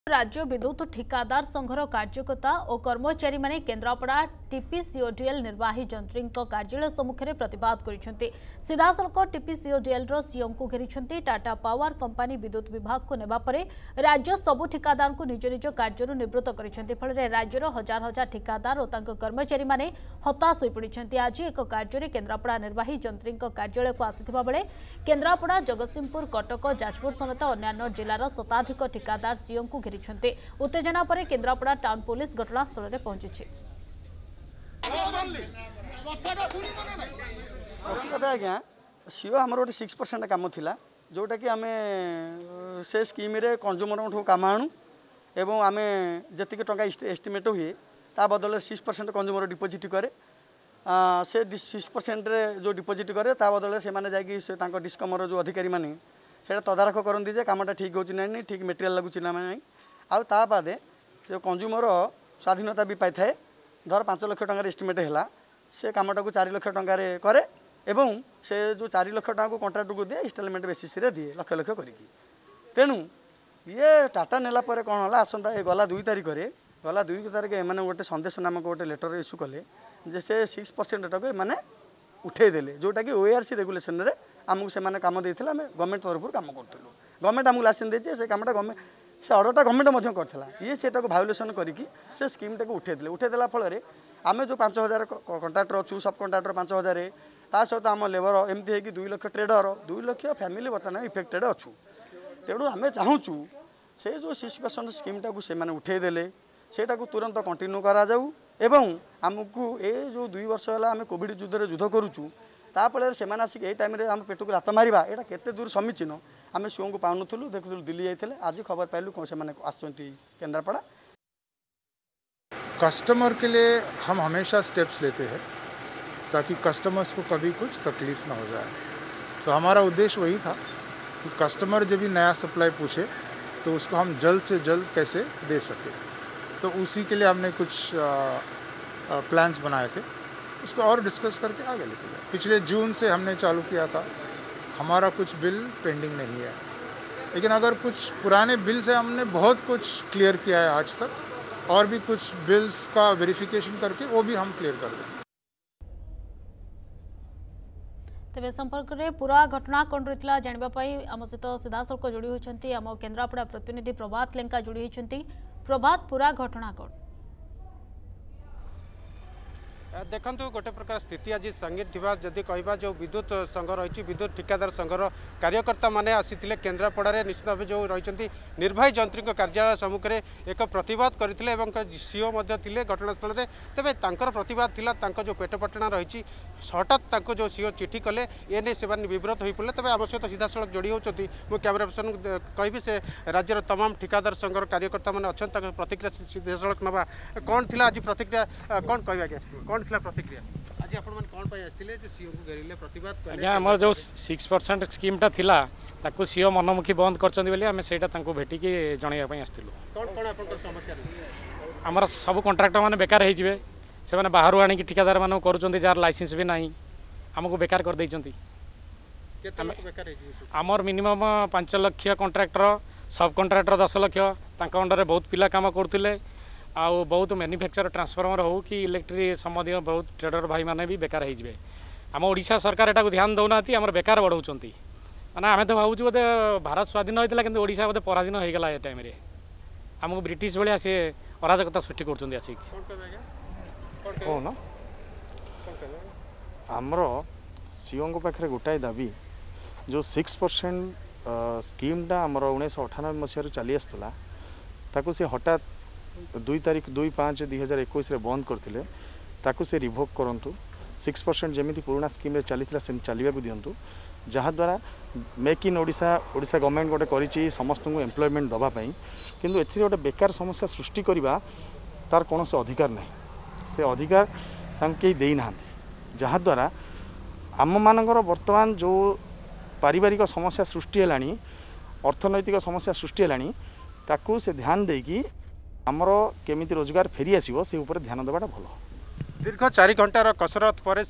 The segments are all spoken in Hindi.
राज्य विद्युत ठिकादार संघर कार्यकर्ता और कर्मचारी माने केन्द्रापड़ा टीपीसीओडीएल निर्वाही जंत्री कार्यालय सम्मुखें प्रतिवाद कर सीधासलख टीपीसीओडीएल सीओ को घेरी टाटा पावर कंपानी विद्युत विभाग को नेबा परे राज्य सबु ठिकादार को निज निज कार्य निवृत्त कर फल राज्यर हजार हजार ठिकादार और कर्मचारी माने हताश हो पड़ते। आज एक कार्य केन्द्रापड़ा निर्वाही जंत्री कार्यालय को आसीथिबा बेले केन्द्रापड़ा जगतसिंहपुर कटक जाजपुर समेत अन्य जिलार शताधिक ठिकादार सीओ को घेरी उत्तेजना पर केन्द्रापड़ा टाउन पुलिस घटनास्थल में पहुंची। आज्ञा सीओ आम गोटे 6% कम थिला जोटा कि आम से स्कीम रे कंज्यूमर कम आणु एवं आम जी टंका एस्टिमेट हुए ता बदल 6% कंज्यूमर डिपोजिट करे से 6% रे जो डिपोजिट करे ता बदल से माने जाकी से तांको डिस्कमर जो अधिकारी माने सेटा तदारख करती जे कामटा ठीक होची ना नहीं ठीक मटेरियल लगुची ना नहीं आउ ता बादे जो कंज्यूमर स्वाधीनता भी पाई थाए धर 5 लाख टंका एस्टिमेट है से कामटा को 4 लाख टंका करे एवं से जो 4 लाख टंका को कंट्राक्ट को दिए इंस्टॉलमेंट बेसिस रे दिए लक्ष लक्ष करिकी तेणु ये टाटा नेला पर कौन है आसंता गला 2 तारिख गला 2 तारिख एमाने गोटे संदेश नामक गोटे लेटर इश्यू कले जे से 6% टाक एमाने उठेदेले जोटा कि ओआरसी रेगुलेशन रे आमको से काम देते आम गवर्नमेंट तरफ काम करूँ गवर्नमेंट आमको लाइसेंस देचे से कामटा गवर्नमेंट से अर्डरटा गवर्नमेंट करता ये से भायोलेसन करके से स्कीमटा को उठेदेला फल आम जो 5000 कंट्राक्टर अच्छू सब कंट्राक्टर 5000 ता सहित आम लेबर एमती है कि 2 लाख ट्रेडर 2 लाख फैमिली बर्तमान इफेक्टेड अच्छू तेणु आम चाहूँ से जो 6% स्कीमटा को उठेदेले सेटा को तुरंत कंटिन्यू करा जाऊ एवं आमको ये जो 2 वर्ष है आम कोविड युद्ध करुचु ताफल से आसिक ये टाइम आम पेट को लात मारिबा एटा केते दूर समीचीन आम सीओ को पाऊनुलु देखुलु दिल्ली जाइए आज खबर पाइलु कौन से आसुँच केन्द्रापड़ा। कस्टमर के लिए हम हमेशा स्टेप्स लेते हैं ताकि कस्टमर्स को कभी कुछ तकलीफ ना हो जाए। तो हमारा उद्देश्य वही था कि कस्टमर जब भी नया सप्लाई पूछे तो उसको हम जल्द से जल्द कैसे दे सके। तो उसी के लिए हमने कुछ प्लान्स बनाए थे, उसको और डिस्कस करके आगे लेके जाए। पिछले जून से हमने चालू किया था, हमारा कुछ बिल पेंडिंग नहीं है, लेकिन अगर कुछ पुराने बिल से हमने बहुत कुछ क्लियर किया है आज तक, और भी कुछ बिल्स का वेरिफिकेशन करके वो भी हम क्लियर कर देंगे। तेज संपर्क में पूरा घटना कौन रही जानापी आम सहित सीधासख जोड़ी होती आम केन्द्रापड़ा प्रतिनिधि प्रभात लेंका जोड़ी होती। प्रभात पूरा घटना कौन देखु गोटे प्रकार स्थिति आज संगीत जदि कह जो विद्युत संघ रही विद्युत ठिकादार संघर कार्यकर्ता माने आसीथिले केन्द्रापड़ा निश्चित भाव जो रही निर्वाही जंत्री कार्यालय सम्मुखें एक प्रतिवाद करते सीओ थे घटनास्थल में तेज प्रतिवाद था जो पेटपटना रही हठात जो सीओ चिठी कले एने से विव्रत हो पड़े। तेज आम सहित सीधासल जोड़ी होती मुझे कैमेरा पर्सन कहि से राज्यर तमाम ठिकादार संघर कार्यकर्ता मैंने अच्छा प्रतिक्रिया सीधासल ना कौन थी आज प्रतिक्रिया कौन कह कौन प्रतिक्रिया आज आपण मन कोन पय आस्थिले जो सीओ को गेरिले प्रतिवाद कले हमर जो 6% स्कीमटा थिला ताकू सीओ मनमुखी बंद करचंदी बेले हमें सेटा तांको भेटी के जणैया पय आस्थिलु। कोन कोन आपन समस्या रही हमर सब कॉन्ट्रैक्टर माने बेकार हे जिवे से माने बाहरु आनी की ठिकादार माने करूचंदी जार लाइसेंस भी नाही हमको बेकार कर दैचंती केते लोक बेकार हे जिवे हमर minimum 5 lakh contractor sub contractor 10 lakh तांका अंडर रे बहुत पिला काम करथिले आउ बहुत मैन्युफैक्चर ट्रांसफॉर्मर हो कि इलेक्ट्रिक संबंधी बहुत ट्रेडर भाई माने भी बेकार हो जाए। आम ओडिशा सरकार एटा को ध्यान दौना आम बेकार बढ़ाऊँ माने आम तो भावुँ बोधे भारत स्वाधीन होता कि ओडिशा बोधे पराधीन हो गला टाइम रे आमको ब्रिटिश भाया सी अराजकता सृष्टि कर आमर सीओ पाखे गोटाए दाबी जो 6% स्कीमटा आमर 1998 मसीह चली आसला ताकू से हठात 2 तारिख 2/5/2021 बंद करते ताकू से रिभोक करूँ 6% जमी पुराना स्कीम रे चली चलवा दिंतु जहाद्वारा मेक इन ओडिशा गवर्नमेंट गोटे करी समस्त को एम्प्लॉयमेंट दवापाई किंतु एथि गोटे बेकार समस्या सृष्टि करवा तार कौन से अधिकार ना से अधिकार कहीं देना जहाद्वारा आम मानकर बर्तमान जो पारिवारिक समस्या सृष्टि है अर्थनैतिक समस्या सृष्टि है ताकू से ध्यान देकी आमर केमिति रोजगार फेरी आसीबो से ऊपर ध्यान देवाटा भल। दीर्घ 4 घंटार कसरत पर सीओ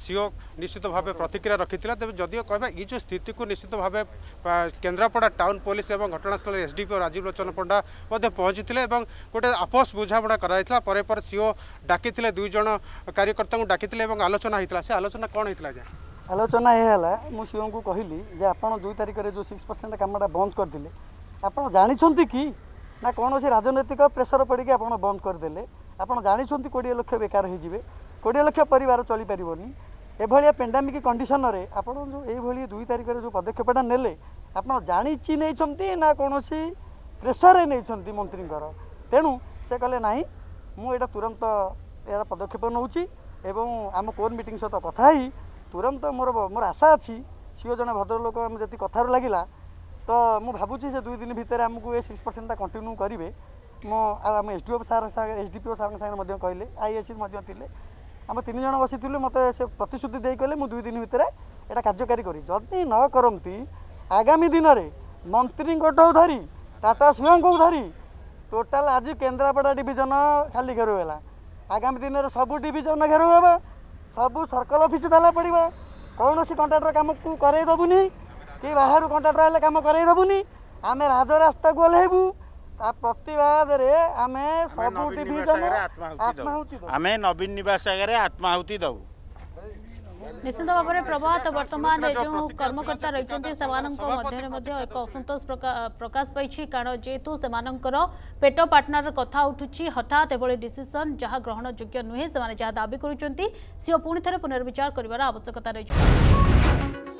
निश्चित भाव प्रतिक्रिया रखी तेज जदिव कह ये जो स्थिति को निश्चित भाव केन्द्रापड़ा टाउन पुलिस और घटनास्थल एसडीपीओ राजीव लोचन पंडा पहुंची गोटे आपस बुझाबड़ा कराइला पर सीओ डाकी दुई जन कार्यकर्ता डाकी आलोचना होता से आलोचना कौन होता है आलोचना यह मु सीओ को कहली जे आपण 2 तारिख में जो 6% कामटा बंद करदे आपण जानी कि ना कौन से राजनैतिक प्रेसर पड़ी आप बंद करदे आप जानी 20 लाख बेकार हो 20 लाख परिवार चली पारनी एभलिया पेंडेमिक कंडीशन रे आपण जो ये 2 तारिख में जो पदक्षेपटा नेले आप जानी नहीं ना कौन प्रेसर नहीं मंत्री तेणु से कहले ना मुझे तुरंत यार पदक्षेप नौची आम कोर मीटिंग सहित कथा तुरंत मोर आशा अच्छी सीओ जन भद्रलोक आम जी कथार लगे तो मुझे भावुँ से 2 दिन भितर आमको ये 6% कंटिन्यू करेंगे आम एसडीओ सार एसडीपीओ सार सागे कहले आईएससी थे आम 3 जन बसी मत से प्रतिश्रुति दे कहले मुझे 2 दिन भितर यहाँ कार्यकारी करी जदि न करती आगामी दिन में मंत्री धरी टाटा सीओ को धरी टोटाल आज केन्द्रापड़ा डिविजन खाली घेर है आगामी दिन में सबू डिविजन घेर हे सबू सर्कल ऑफिस ताला पड़ा कौन सी कंट्राक्टर काम को करईदबुनि कि बाहर कंट्राक्टर हेल्ले काम करईदबुनि आम राजरास्ता को ओह्लैबू प्रतिवाद आम सबू डिविजन आत्माहुति आम नवीन निवास आगे आत्माहुति दबू निश्चित भाव में प्रभात वर्तमान जो कर्मकर्ता रही मध्य एक असंतोष प्रकाश पाई कारण जेहेतु से पेट पार्टनर कथा उठुची हठात एभली डिसीजन जहाँ ग्रहण योग्य नुहे से जहाँ दाबी करुँच सीओ पुणी थे पुनर्विचार कर आवश्यकता रही।